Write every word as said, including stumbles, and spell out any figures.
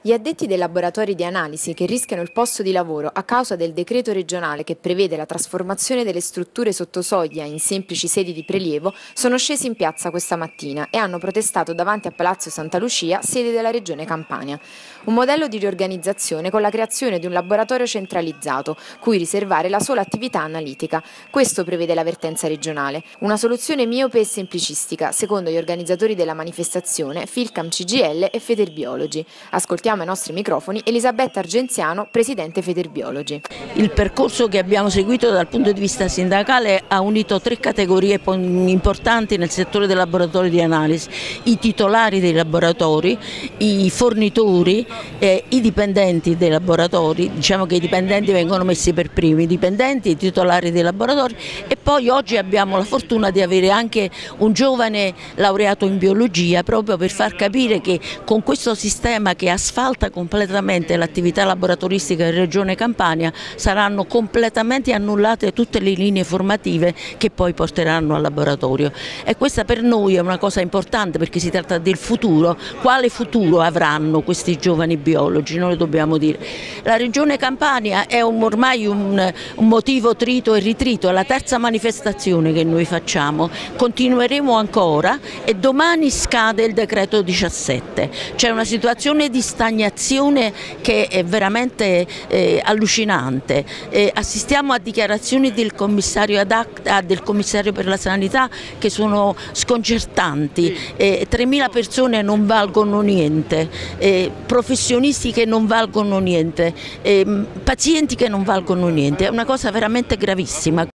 Gli addetti dei laboratori di analisi che rischiano il posto di lavoro a causa del decreto regionale che prevede la trasformazione delle strutture sotto soglia in semplici sedi di prelievo sono scesi in piazza questa mattina e hanno protestato davanti a Palazzo Santa Lucia, sede della Regione Campania. Un modello di riorganizzazione con la creazione di un laboratorio centralizzato, cui riservare la sola attività analitica. Questo prevede l'avvertenza regionale. Una soluzione miope e semplicistica, secondo gli organizzatori della manifestazione, Filcam C G I L e Federbiologi. Ascoltiamo ai nostri microfoni Elisabetta Argenziano, presidente Federbiologi. Il percorso che abbiamo seguito dal punto di vista sindacale ha unito tre categorie importanti nel settore dei laboratori di analisi: i titolari dei laboratori, i fornitori, eh, i dipendenti dei laboratori. Diciamo che i dipendenti vengono messi per primi, i dipendenti, i titolari dei laboratori, e poi oggi abbiamo la fortuna di avere anche un giovane laureato in biologia, proprio per far capire che con questo sistema che asfalta completamente l'attività laboratoristica in Regione Campania saranno completamente annullate tutte le linee formative che poi porteranno al laboratorio, e questa per noi è una cosa importante perché si tratta del futuro. Quale futuro avranno questi giovani biologi? Noi lo dobbiamo dire. La Regione Campania è un, ormai un, un motivo trito e ritrito, è la terza manifestazione che noi facciamo, continueremo ancora e domani scade il decreto diciassette. C'è una situazione di stagnazione che è veramente eh, allucinante. Eh, assistiamo a dichiarazioni del commissario ad acta, del commissario per la sanità, che sono sconcertanti. Eh, tremila persone non valgono niente, eh, professionisti che non valgono niente, eh, pazienti che non valgono niente. È una cosa veramente gravissima.